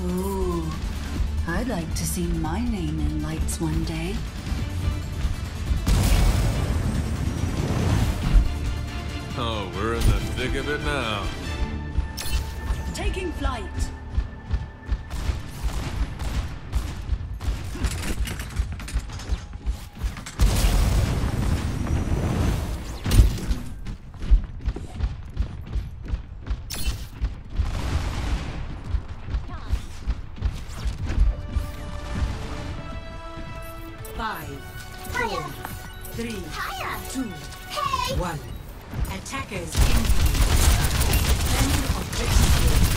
Ooh, I'd like to see my name in lights one day. Oh, we're in the thick of it now. Taking flight. Attackers incoming. Defend objective.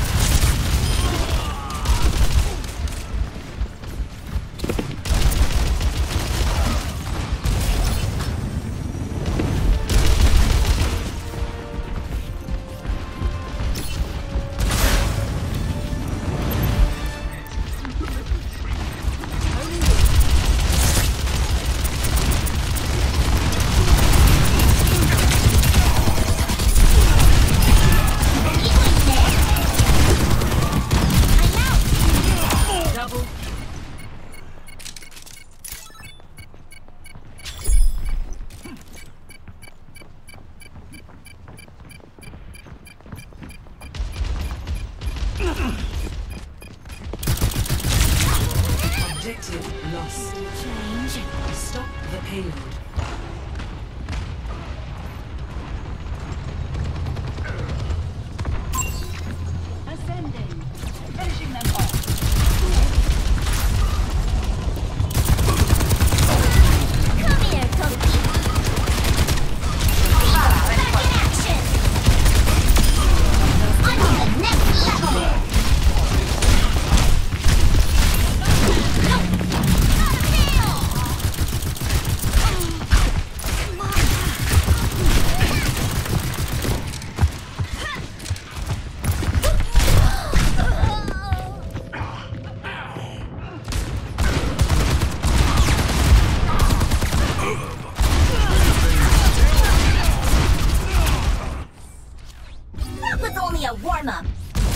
Objective lost. Stop the payload. Ascending. Finishing them off. Come here, Toki. Back in action. I'm on the next level. That was only a warm-up.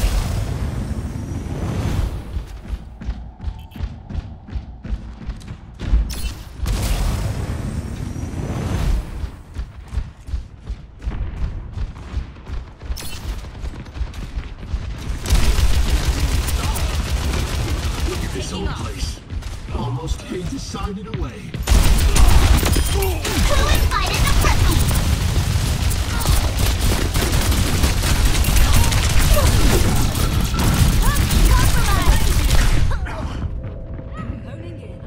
Look at this old place. Almost hate to sign it away. Who invited the puppy? Honing in.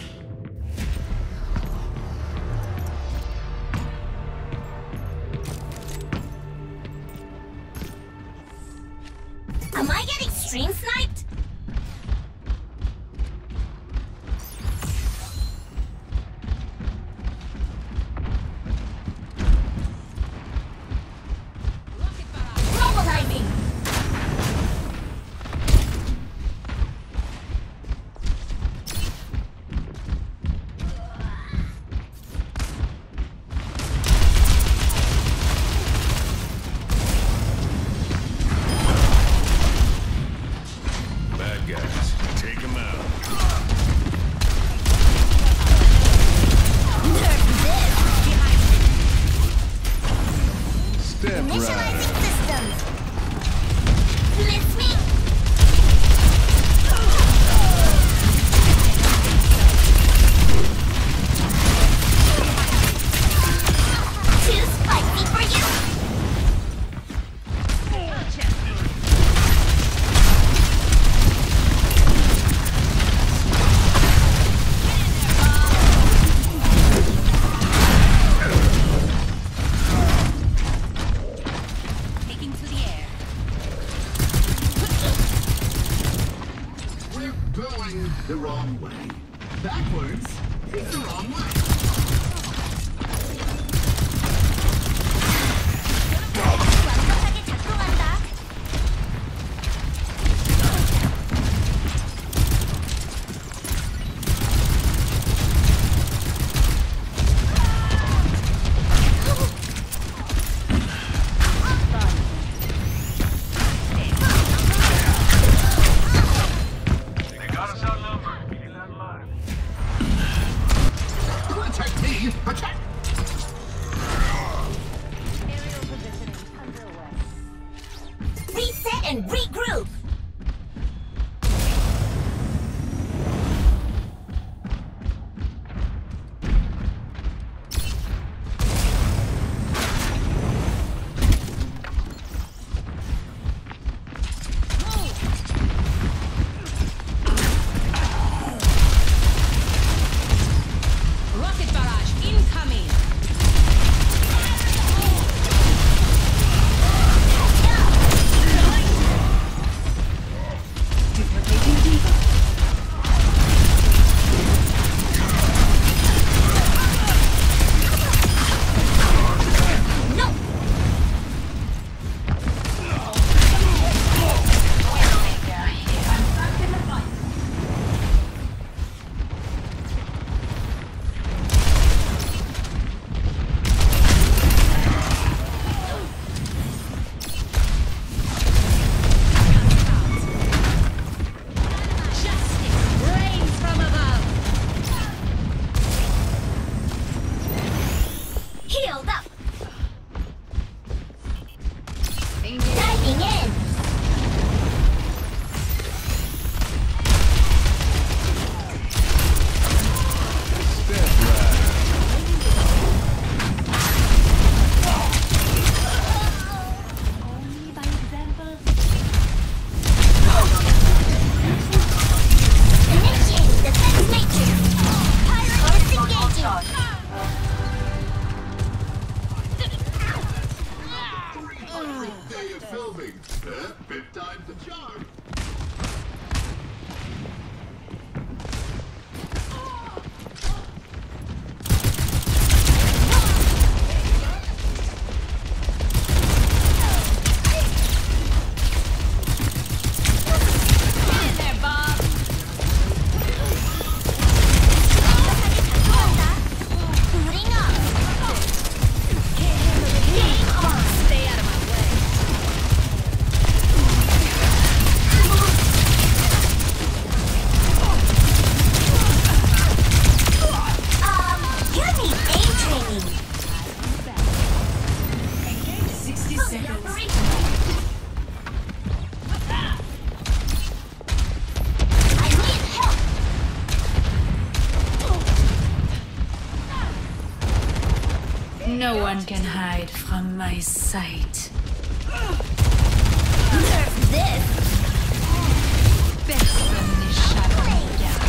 Am I getting stream sniped? Global diving! Bad guys, take them out. Nerf this! Step right. Initializing systems! Blitz me! Too spicy for you? Taking to the air. We're going the wrong way. Backwards is the wrong way. 완벽하게 작동한다. one can hide from my sight. Nerf this! Personne n'échappe à mon regard.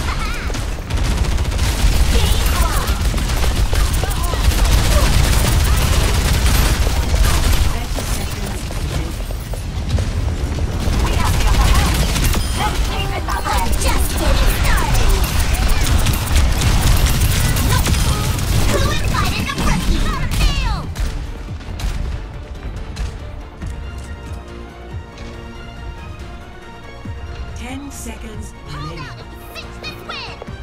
I'm just getting started! Who invited the rookie? Fail! 10 seconds remaining. Fix this win!